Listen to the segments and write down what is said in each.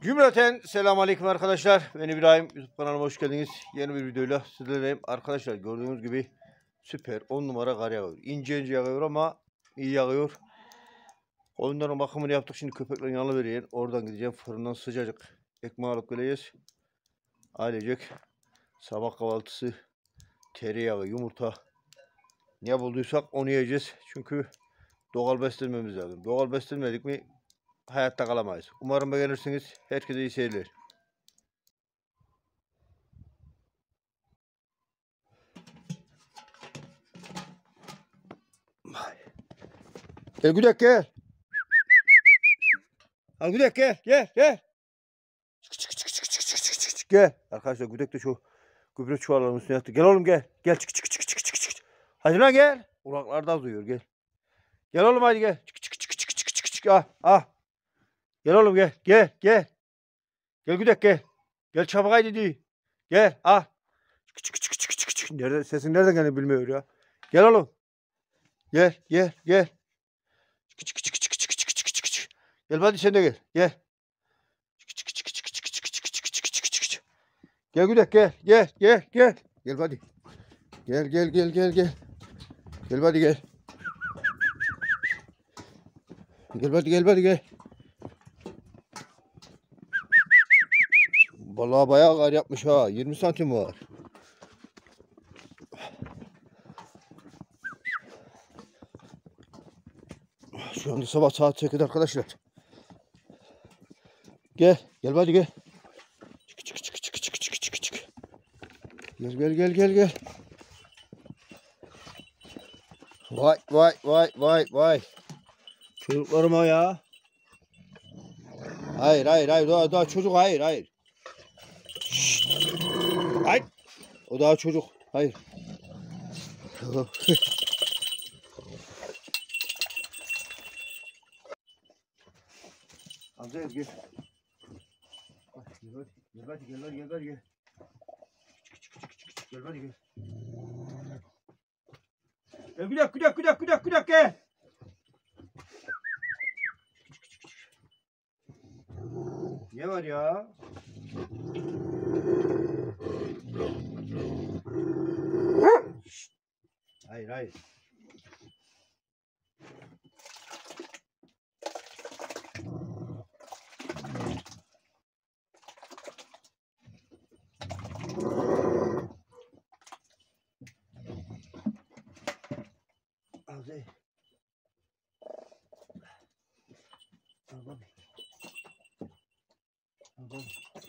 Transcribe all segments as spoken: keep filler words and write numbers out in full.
Cümleten selamünaleyküm arkadaşlar. Ben İbrahim. YouTube kanalıma hoş geldiniz. Yeni bir videoyla sizlerleyim. Arkadaşlar gördüğünüz gibi süper on numara kar yağıyor. İnce ince yağıyor ama iyi yağıyor. Oyunların bakımını yaptık. Şimdi köpeklerin yanına vereyim. Oradan gideceğim. Fırından sıcacık ekmeği alıp geleceğiz. Ailecek sabah kahvaltısı tereyağı, yumurta ne bulduysak onu yiyeceğiz. Çünkü doğal beslenmemiz lazım. Doğal beslenmedik mi hayatta kalamayız. Umarım beğenirsiniz. Herkese iyi seyirler. Gel Güdek gel. Al Güdek gel gel gel. Çık çık çık çık çık çık çık çık çık gel. Arkadaşlar Güdek de şu gübre çuvallarının üstüne yattı. Gel oğlum gel. Gel çık çık çık çık çık çık. Hadi lan gel. Kulaklardan duyuyor gel. Gel oğlum hadi gel. Çık çık çık çık çık çık çık. Ah ah. Gel oğlum gel gel gel. Gel Güdek gel. Gel çabuk haydi di. Gel ah. Çık çık çık çık çık çık. Nerede sesin nereden geldi bilmiyor ya. Gel oğlum. Gel gel gel. Çık çık çık çık çık çık çık çık çık. Gel hadi sen de gel. Gel. Çık çık çık çık çık çık çık çık çık çık çık çık. Gel Güdek gel gel gel gel. Gel hadi. Gel gel gel gel gel. Gel hadi gel. Gel hadi gel hadi gel. Vallahi bayağı kar yapmış ha. yirmi santim var. Şu anda sabah saat sekiz arkadaşlar. Gel. Gel hadi gel. Çık çık çık çık çık çık çık çık. Gel gel gel gel gel. Vay vay vay vay vay. Çocuklarıma ya. Hayır hayır hayır daha, daha çocuk hayır hayır. Şşt. Hayır. O daha çocuk. Hayır. Amca gel. Gel hadi gel hadi gel hadi gel. Gel hadi gel. Gel güdak güdak güdak güdak güdak gel. Ne var ya? Hayır hayır. Hadi. Al babi. Al babi.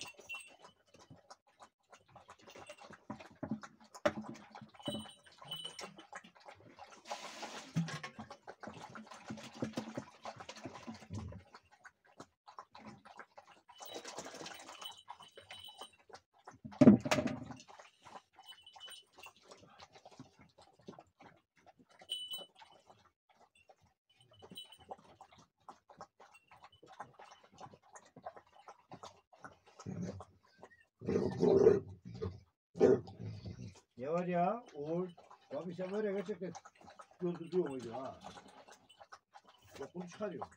Ne var ya? Oğul. Tabii sen var ya gerçekten gözlüyor muydu ha? Bokunu çıkarıyor.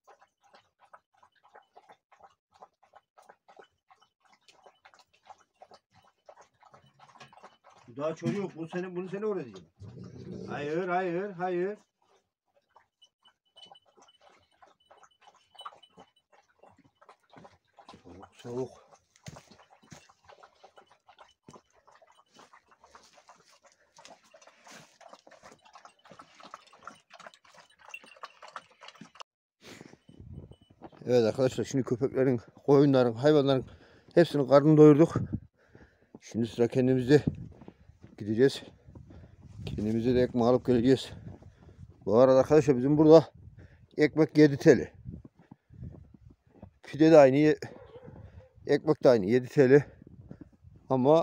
Bu daha çocuk. Bu senin, bunu seni öğreteceğim. Hayır, hayır, hayır. Soğuk, soğuk. Evet arkadaşlar şimdi köpeklerin, koyunların, hayvanların hepsini karnını doyurduk. Şimdi sıra kendimize gideceğiz. Kendimize de ekmek alıp geleceğiz. Bu arada arkadaşlar bizim burada ekmek yedi T L. Pide de aynı, ekmek de aynı yedi T L. Ama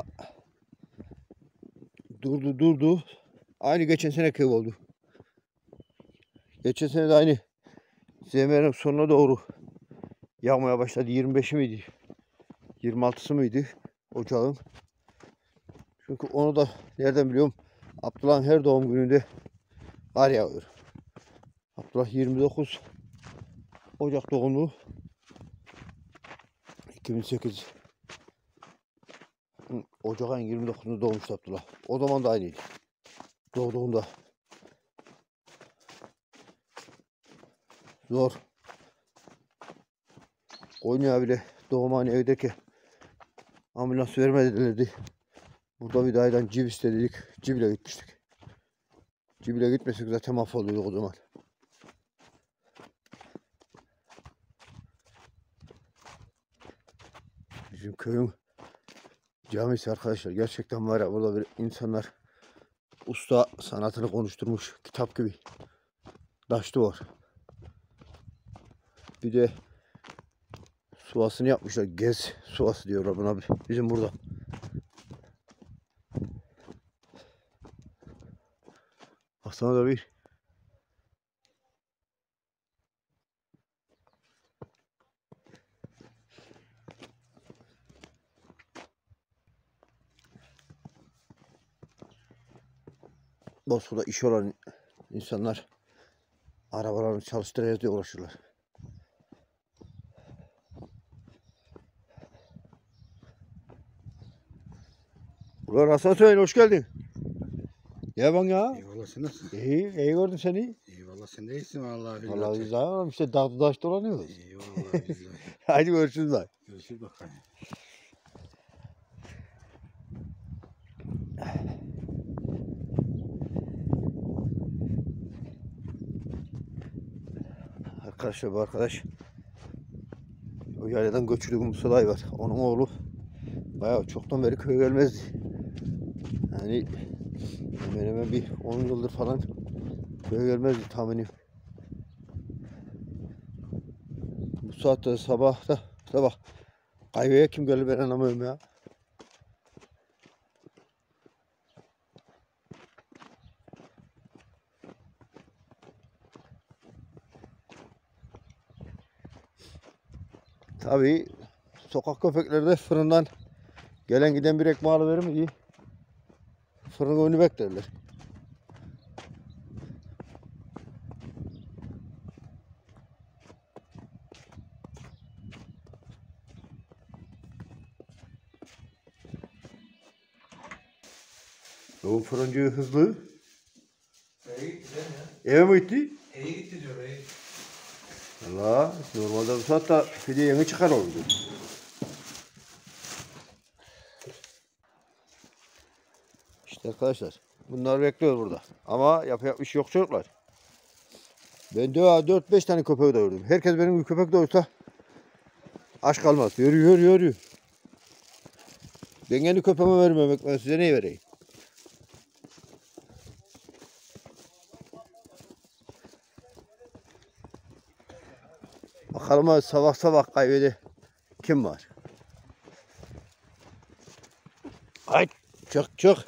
durdu durdu. Aynı geçen seneki oldu. Geçen sene de aynı Zemer'in sonuna doğru yağmaya başladı. yirmi beşi miydi? yirmi altısı mıydı? Ocağın. Çünkü onu da nereden biliyorum? Abdullah'ın her doğum gününde kar yağıyor. Abdullah yirmi dokuz Ocak doğumlu. iki bin sekiz Ocak ayının yirmi dokuzunda doğmuştu Abdullah. O zaman da aynıydı. Doğduğunda. Zor. Konya bile doğumhane evdeki ambulans vermedilerdi. Burada bir dayıdan cip istedik. Cip ile gitmiştik. Cip ile gitmesek zaten mahvoluyorduk o zaman. Bizim köyün camisi arkadaşlar. Gerçekten var ya, burada bir insanlar usta sanatını konuşturmuş. Kitap gibi. Taş duvar. Bir de suvasını yapmışlar. Gez suvası diyorlar buna bizim burada. Baksana da bir. Bozkır'da iş olan insanlar arabalarını çalıştıracağız diye uğraşıyorlar. Ulan Hasan Hüseyin, hoş geldin. Ya bak ya. Eyvallah, sen nasılsın? İyi, iyi gördüm seni. Eyvallah, sen de iyisin vallahi billahi. Vallahi biz daha işte dağda taş dolanıyoruz. Eyvallah billahi. Hadi görüşürüz lan. Görüşürüz bakalım. Arkadaşlar, bu arkadaş o yayladan göçülü Musa dayı var. Onun oğlu bayağı çoktan beri köye gelmezdi. Yani hemen hemen bir on yıldır falan köye gelmezdi tahminim. Bu saatte sabah da sabah kahveye kim gelir ben anlamıyorum ya. Tabii sokak köpekleri de fırından gelen giden bir ekmeği alıverir mi diye fırın önünü beklerler. O fırıncı hızlı. Eve gitti değil mi ya? Eve mi gitti? Eve gitti diyor eve. Allah, normalde bu saatte fide yeni çıkar oldu. İşte arkadaşlar, bunlar bekliyor burada. Ama yapacak bir şey yok çocuklar. Ben de dört beş tane köpeği doyurdum. Herkes benim gibi köpek doyursa aç kalmaz. Yürü yürü yürü. Ben kendi köpeğime vermem, ben size neyi vereyim? Bakalım sabah sabah kaybede kim var? Ay çık çık.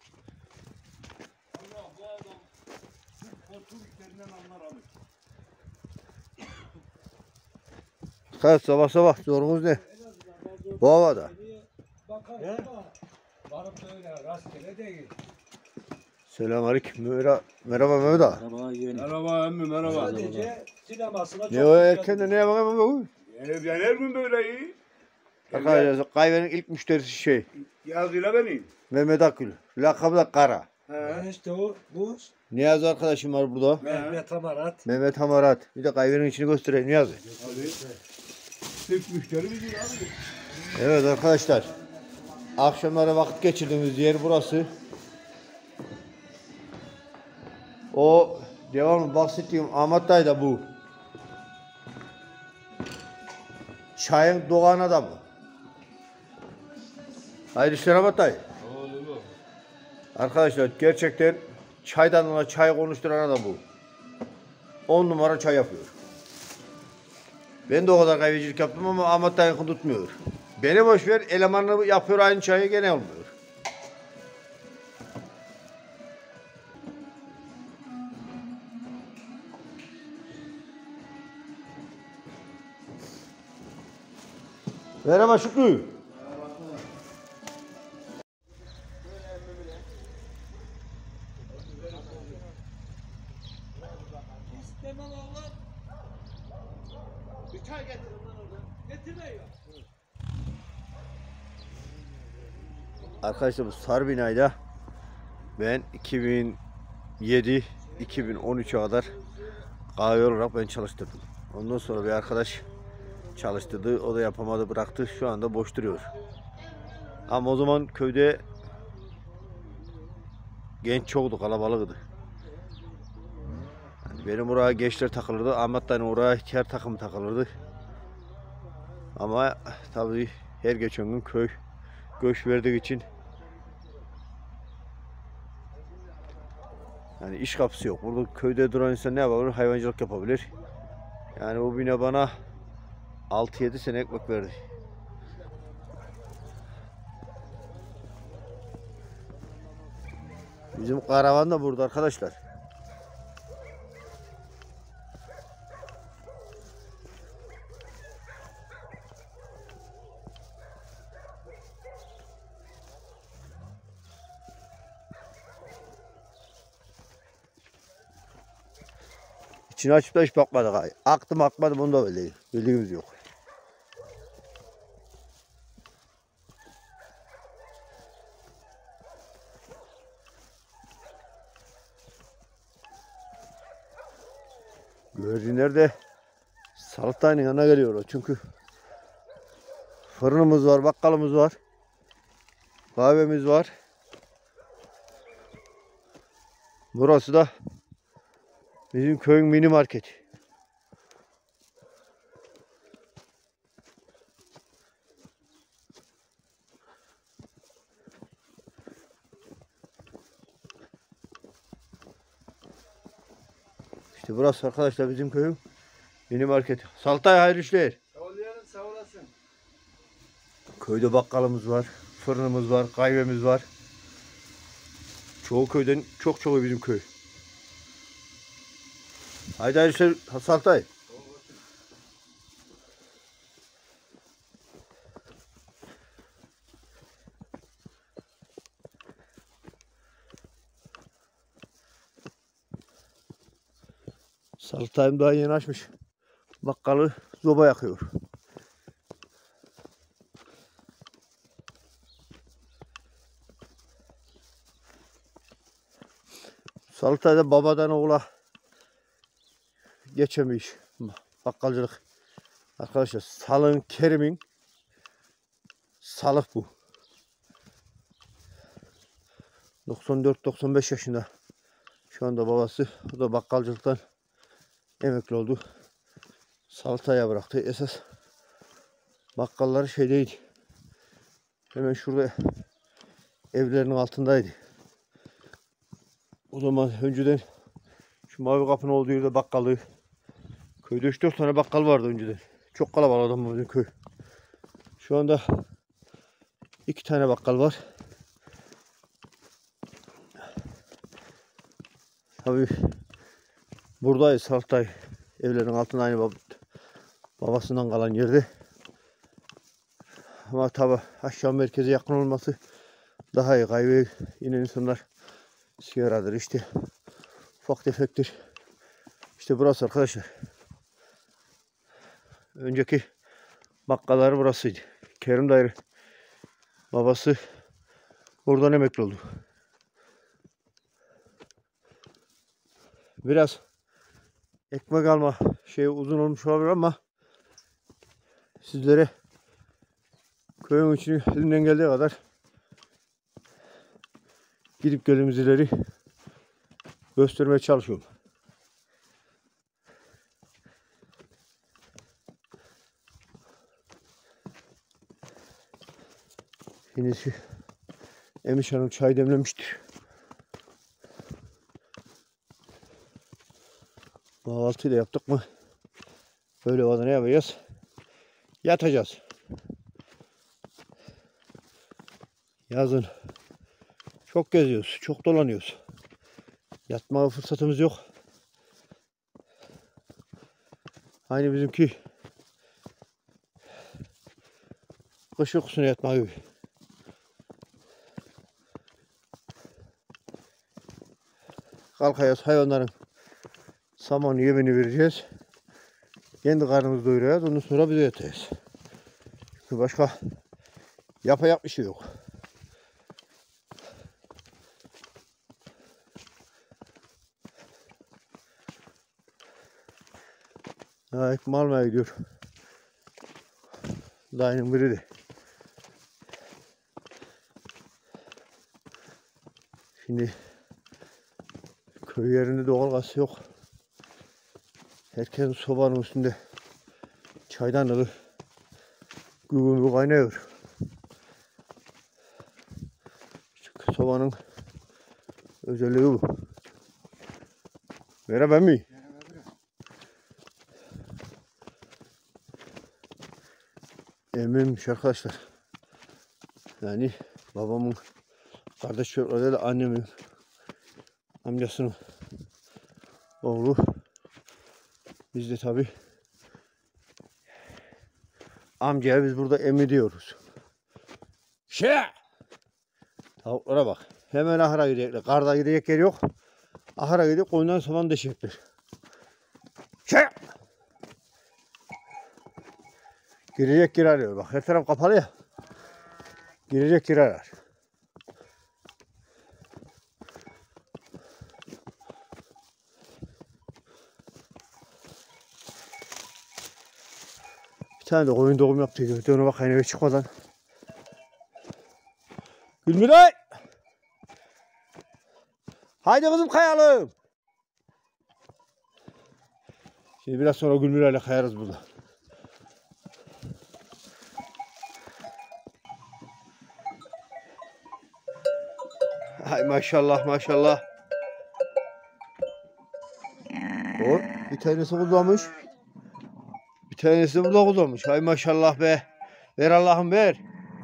Kaç sabah sabah zorumuz ne? Bu havada. Bakalım varıp da öyle rastgele değil. Selamünaleyküm. Merhaba, merhaba Mehmet ağa. Merhaba yeğenim. Merhaba emmi merhaba. Sadece sinemasına çok Ne o erkende neye bakayım? Yani ben her gün böyle iyi. Arkadaşlar kahvenin ilk müşterisi şey Yazıyla benim. Mehmet Akgül. Lakabı da Kara. He. işte o bu Niyazi arkadaşım var burada. Mehmet Amarat. Mehmet Hamarat. Bir de kahvenin içini göstereyim Niyazi. Hadi. Tek müşteri bizim abi. Evet arkadaşlar. Akşamları vakit geçirdiğimiz yer burası. O devamlı bahsettiğim Ahmet dayı da bu. Çayın doğan adamı. Hayırlı işler Ahmet dayı. Arkadaşlar gerçekten çaydan ona çay konuşturan adam bu. On numara çay yapıyor. Ben de o kadar kahvecilik yaptım ama Ahmet dayı tutmuyor. Beni boş ver, elemanını yapıyor aynı çayı, gene olmuyor. Merhaba Şükrü. İstemem oğlan. Bir çay getirin lan oradan. Getirme ya. Arkadaşlar bu sarı binayda ben iki bin yedi iki bin on üçe kadar kahve olarak ben çalıştırdım. Ondan sonra bir arkadaş çalıştırdı. O da yapamadı, bıraktı. Şu anda boş duruyor. Ama o zaman köyde genç çoktu, kalabalıktı. Yani benim oraya gençler takılırdı. Ahmet'ten oraya ihtiyar takımı takılırdı. Ama tabii her geçen gün köy göç verdiği için yani iş kapısı yok. Burada köyde duran insan ne yapabilir? Hayvancılık yapabilir. Yani o bina bana altı yedi sene ekmek verdi. Bizim karavan da burada arkadaşlar. İçini açıp da hiç bakmadık. Ay. Aktı mı akmadı bunu da öyle. Bildiğimiz yok. Güvercinler de salatanın yanına geliyor. Çünkü fırınımız var, bakkalımız var. Kahvemiz var. Burası da bizim köyün mini market. İşte burası arkadaşlar bizim köyün mini market. Saltay hayırlı işler. Sağ olasın, sağ olasın. Köyde bakkalımız var, fırınımız var, kahvemiz var. Çoğu köyden çok çoğu bizim köy. Haydi hayırlı işler Saltay. Saltay'ım daha yeni açmış. Bakkalı zoba yakıyor. Saltay'da babadan oğula geçemiş. Bakkalcılık. Arkadaşlar Salın Kerim'in salık bu. doksan dört doksan beş yaşında. Şu anda babası. O da bakkalcılıktan emekli oldu. Saltay'a bıraktı. Esas bakkalları şeydeydi. Hemen şurada evlerinin altındaydı. O zaman önceden şu mavi kapının olduğu yerde bakkalı. Köyde üç dört tane bakkal vardı önceden. Çok kalabalık adam bizim köy. Şu anda iki tane bakkal var. Tabii buradayız Saltay. Evlerin altında aynı bab babasından kalan yerde. Ama tabi aşağı merkeze yakın olması daha iyi. Kahveye inen insanlar sigaradır işte. Ufak tefektir. İşte burası arkadaşlar. Önceki bakkalları burasıydı. Kerim dayı babası buradan emekli oldu. Biraz ekmek alma şey uzun olmuş olabilir ama sizlere köyün içini elimden geldiği kadar gidip geldiğimiz ileri göstermeye çalışıyorum. Yine şu Emiş Hanım çay demlemiştir. Kahvaltıyı da yaptık mı böyle havada ne yapacağız? Yatacağız. Yazın çok geziyoruz, çok dolanıyoruz. Yatma fırsatımız yok. Aynı bizimki kış uykusuna yatma gibi. Kalkacağız, hayvanların saman yemini vereceğiz. Kendi karnımızı doyuracağız. Ondan sonra bize yatacağız. Çünkü başka yapacak bir şey yok. Ha, ekmek almaya gidiyor. Dayının biri de. Şimdi köy yerinde doğalgaz yok. Herkes sobanın üstünde çaydanlığı gübümü kaynıyor. Çünkü sobanın özelliği bu. Merhaba mi? Emmimmiş arkadaşlar. Yani babamın kardeş çocukları da annemin amcasının oğlu. Biz de tabi amcaya biz burada emmi diyoruz. Şey! Tavuklara bak. Hemen ahıra gidecekler. Karda gidecek yer yok. Ahıra gidip koyundan saman deşecekler. Şey! Girecek yer arıyor. Bak her taraf kapalı ya. Girecek yer arar. Bir tane de koyun doğum yaptıydı. Ona bak eve çıkmadan. Gülmüray! Haydi kızım kayalım. Şimdi biraz sonra Gülmüray'la kayarız burada. Hay maşallah maşallah. O bir tanesi kullanmış. Bir tanesi burada kullanmış. Hay maşallah be. Ver Allah'ım ver.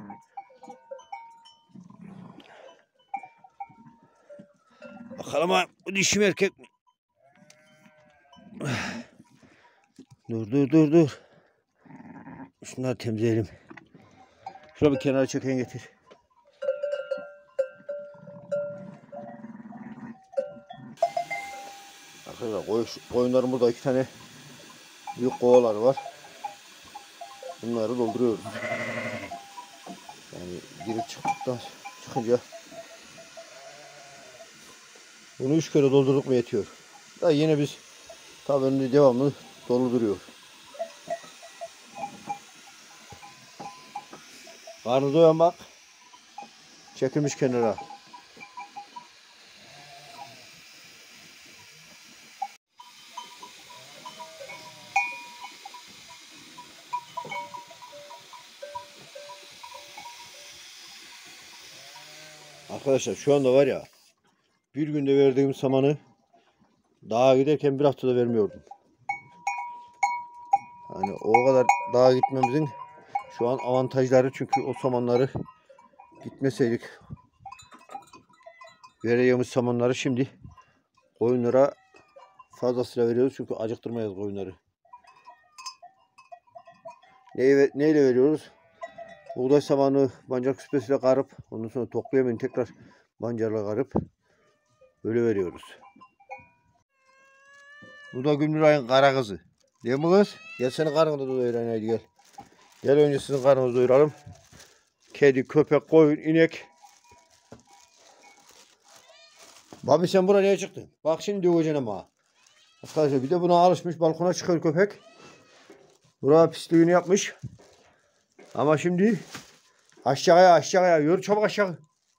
Bakalım ha, bu dişi mi erkek mi? Dur dur dur dur. Şunları temizleyelim. Şuraya bir kenara çeken getir. Arkadaşlar koy, koyunların burada iki tane büyük kovalar var. Bunları dolduruyoruz. Yani girip çıktıktan çıkınca bunu üç kere doldurduk mu yetiyor. Da yine biz tabii devamlı dolduruyor. Karnı doyan bak. Çekilmiş kenara. Arkadaşlar şu anda var ya, bir günde verdiğim samanı dağa giderken bir haftada vermiyordum. Yani o kadar dağa gitmemizin şu an avantajları, çünkü o samanları gitmeseydik vereceğimiz samanları şimdi koyunlara fazlasıyla veriyoruz, çünkü acıktırmayız koyunları. Neyle, neyle veriyoruz? Buğday samanı pancar küspesiyle karıp ondan sonra toplayamayın, tekrar pancarla karıp böyle veriyoruz. Bu da Gülmüray'ın kara kızı. Değil mi kız? Gel seni karnını da doyurayım, hadi gel. Gel önce sizin karnınızı doyuralım. Kedi, köpek, koyun, inek. Babi sen buraya niye çıktın? Bak şimdi döveceksin ama. Arkadaşlar bir de buna alışmış, balkona çıkıyor köpek. Buraya pisliğini yapmış. Ama şimdi aşağıya aşağıya yürü, çabuk aşağı.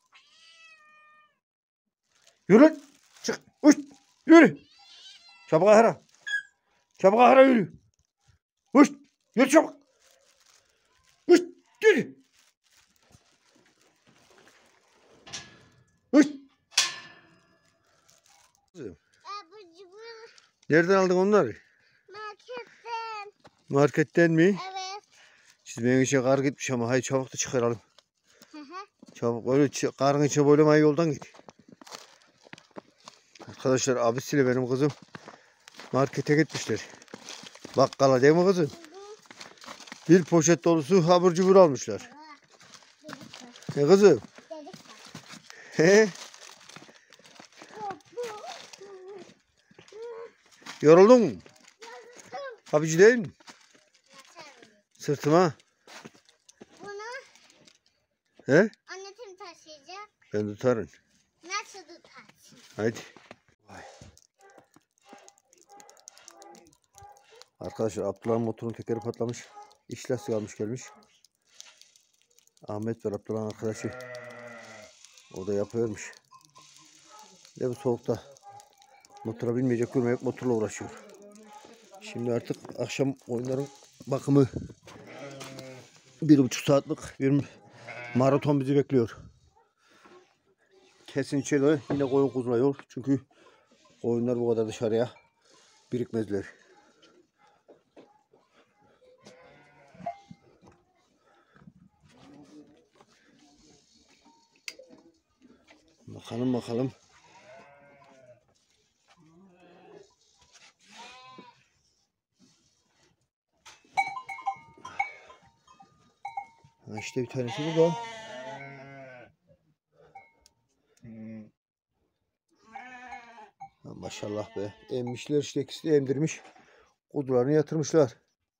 Yürü. Çık. Uç. Yürü. Çabuk ahıra. Çabuk ahıra yürü. Uç. Yürü çabuk. Uç. Yürü. Uç. Nereden aldın onları? Marketten. Marketten mi? Evet. Çizmenin içine kar gitmiş ama haydi çabuk da çıkaralım. Hı hı. Çabuk öyle karın içine boylamaya yoldan git. Arkadaşlar abisiyle benim kızım markete gitmişler. Bakkala değil mi kızım? Bir poşet dolusu abur cubur almışlar. Ne kızım? He? Yoruldun mu? Abici değil mi? Sırtıma. Bunu He? annetim taşıyacak. Ben tutarım. Nasıl tutarsın? Haydi. Vay. Arkadaşlar Abdullah'ın motorun tekeri patlamış. İç lastik almış gelmiş. Ahmet var Abdullah'ın arkadaşı. O da yapıyormuş. Ve bu soğukta motora binmeyecek, görmeyecek, motorla uğraşıyor. Şimdi artık akşam oyunların bakımı, bir buçuk saatlik bir maraton bizi bekliyor. Kesin içeri yine koyun kuzuluyor. Çünkü koyunlar bu kadar dışarıya birikmezler. Bakalım bakalım. Ha işte bir tanesi burada. Ha, maşallah be. Emmişler işte, ikisi de emdirmiş. Kudularını yatırmışlar.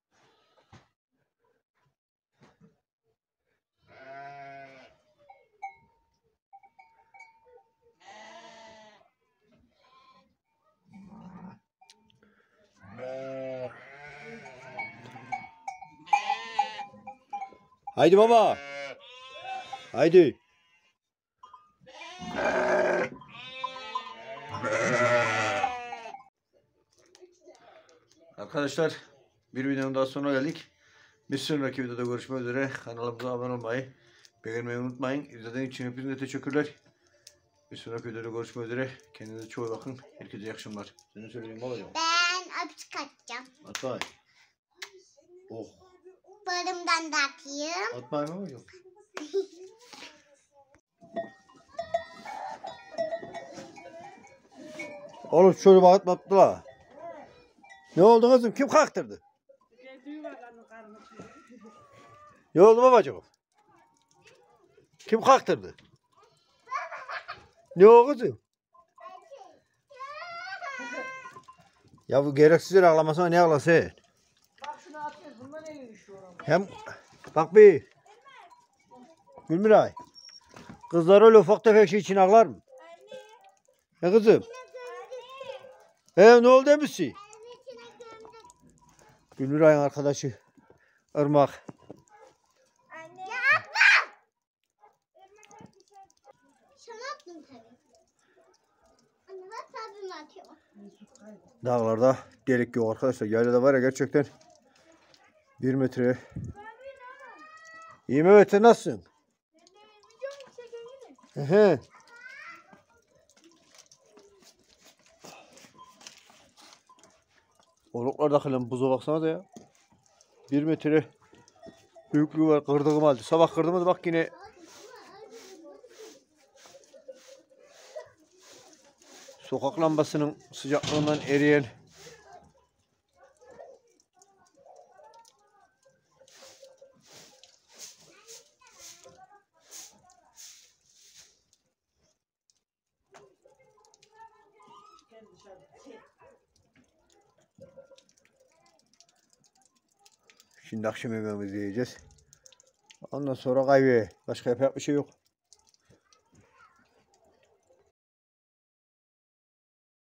Haydi baba. Haydi. Arkadaşlar bir videonun daha sonuna geldik. Bir sonraki videoda görüşmek üzere. Kanalımıza abone olmayı, beğenmeyi unutmayın. İzlediğiniz için hepinize teşekkürler. Bir sonraki videoda görüşmek üzere. Kendinize çok bakın. Herkese iyi akşamlar. Senin söylediğin babacığım. Ben öpücük atacağım. Atay. Oh. Barımdan da atayım. Atmayın babacığım. Oğlum şöyle bakıp attılar. Ne oldu kızım? Kim kalktırdı? Ne oldu babacığım? Kim kalktırdı? Ne o kızım? Ya bu gereksiz yere ağlamasana, ne ağlasın? Bak şunu atıyoruz. Bundan elin düşüyor ama. Hem bak bir. Gülmiray. Kızlar öyle ufak tefek şey için ağlar mı? Ne kızım? He ne oldu demişsin? Gülmiray'ın arkadaşı Irmak. Şunu attım tabii. Anne bak abim atıyor. Dağlarda delik yok arkadaşlar. Yaylada var ya gerçekten bir metre. İyi Mehmet, sen nasılsın? He. Oluklarda kalan buza baksana da ya. Bir metre büyüklüğü var, kırdığım halde. Sabah kırdığımda bak yine sokak lambasının sıcaklığından eriyen Şimdi akşam yemeğimizi yiyeceğiz. Ondan sonra kahve. Başka yapacak bir şey yok.